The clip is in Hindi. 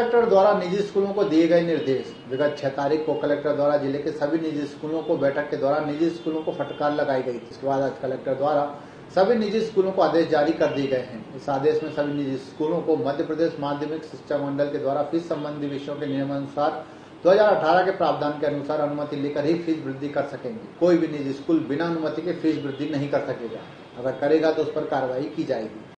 कलेक्टर द्वारा निजी स्कूलों को दिए गए निर्देश। विगत 6 तारीख को कलेक्टर द्वारा जिले के सभी निजी स्कूलों को बैठक के दौरान निजी स्कूलों को फटकार लगाई गई थी। इसके बाद आज कलेक्टर द्वारा सभी निजी स्कूलों को आदेश जारी कर दिए गए हैं। इस आदेश में सभी निजी स्कूलों को मध्य प्रदेश माध्यमिक शिक्षा मंडल के द्वारा फीस संबंधी विषयों के नियमानुसार 2018 के प्रावधान के अनुसार अनुमति लेकर ही फीस वृद्धि कर सकेंगे। कोई भी निजी स्कूल बिना अनुमति के फीस वृद्धि नहीं कर सकेगा। अगर करेगा तो उस पर कार्रवाई की जाएगी।